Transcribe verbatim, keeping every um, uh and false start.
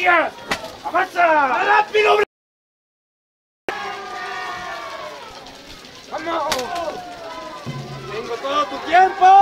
¡Vaya! ¡Avanza! ¡Rápido! ¡Vamos! ¡Tengo todo tu tiempo!